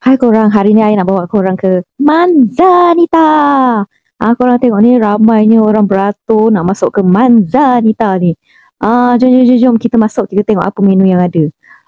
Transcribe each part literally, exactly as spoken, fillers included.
Hai korang, hari ni I nak bawa korang ke Manzanita. Ah, korang tengok ni ramainya orang beratur nak masuk ke Manzanita ni. Ah, jom, jom, jom, jom kita masuk, kita tengok apa menu yang ada.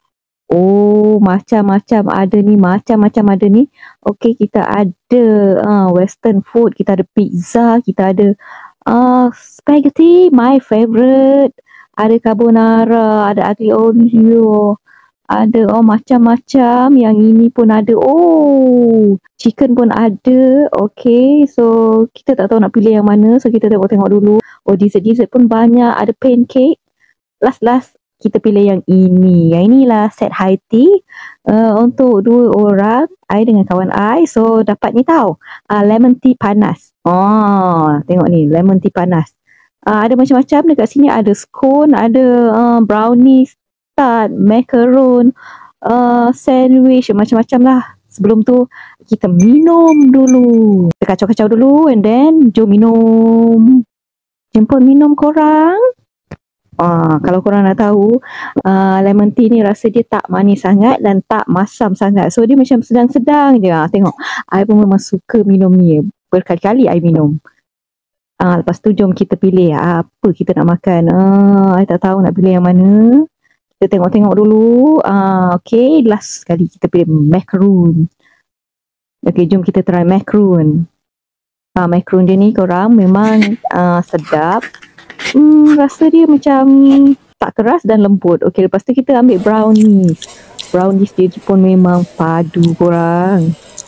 Oh, macam-macam ada ni, macam-macam ada ni. Okey, kita ada uh, western food, kita ada pizza, kita ada uh, spaghetti, my favourite. Ada carbonara, ada aglio olio. Ada, oh macam-macam. Yang ini pun ada. Oh, chicken pun ada. Okay, so kita tak tahu nak pilih yang mana. So kita tengok-tengok dulu. Oh, dessert-dessert pun banyak. Ada pancake. Last-last kita pilih yang ini. Yang inilah set high tea. Uh, untuk dua orang. I dengan kawan I. So dapat ni tahu. Uh, lemon tea panas. Oh, tengok ni. Lemon tea panas. Uh, ada macam-macam dekat sini. Ada scone. Ada uh, brownies. Tart, macaron, uh, sandwich, macam-macam lah. Sebelum tu, kita minum dulu. Kita kacau-kacau dulu and then jom minum. Jemput minum korang. Uh, kalau korang nak tahu, uh, lemon tea ni rasa dia tak manis sangat dan tak masam sangat. So, dia macam sedang-sedang je. Uh, tengok, I pun memang suka minum ni. Berkali-kali I minum. Uh, lepas tu, jom kita pilih apa kita nak makan. Uh, I tak tahu nak pilih yang mana. Kita tengok-tengok dulu. Uh, okay, last sekali kita pilih macaron. Okay, jom kita try macaron. Uh, macaron dia ni korang memang uh, sedap. Hmm, rasa dia macam tak keras dan lembut. Okay, lepas tu kita ambil brownies. Brownies dia pun memang padu korang.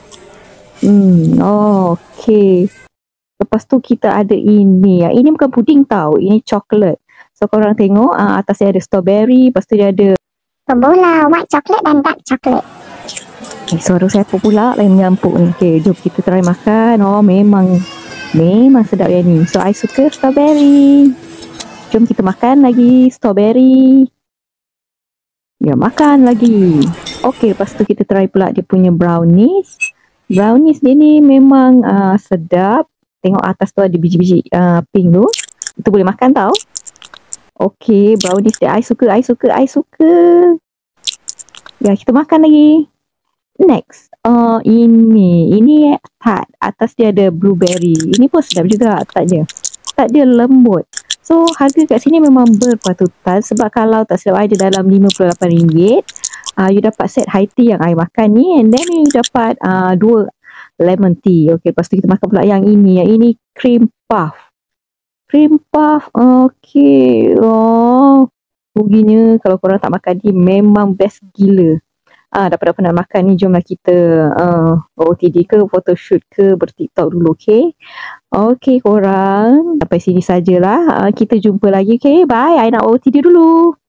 Hmm, oh, okay. Lepas tu kita ada ini. Ini bukan puding tau. Ini coklat. So korang tengok uh, atas dia ada strawberry. Lepas tu dia ada pembola white chocolate dan dark chocolate. Okay, suara siapa pula lain menyampuk ni. Okay, jom kita try makan. Oh, memang Memang sedap yang ni. So I suka strawberry. Jom kita makan lagi strawberry. Ya, makan lagi. Okay, lepas tu kita try pula dia punya brownies. Brownies dia ni memang uh, sedap. Tengok atas tu ada biji-biji uh, pink tu. Itu boleh makan tau. Okay, brownies dia I suka, I suka, I suka. Ya, kita makan lagi. Next, uh, ini, ini tart. Atas dia ada blueberry. Ini pun sedap juga tart dia. Tart dia lembut. So, harga kat sini memang berpatutan. Sebab kalau tak silap I, dia dalam lima puluh lapan ringgit. Uh, you dapat set high tea yang I makan ni. And then you dapat uh, dua lemon tea. Okay, lepas tu kita makan pula yang ini. Yang ini cream puff. Cream puff, okay. Oh, ruginya kalau korang tak makan ni memang best gila. Ah, dapat-dapat nak makan ni, jomlah kita uh, O T D ke, photoshoot ke, ber-TikTok dulu, okay? Okay korang, sampai sini sajalah. Uh, kita jumpa lagi, okay? Bye, I nak O T D dulu.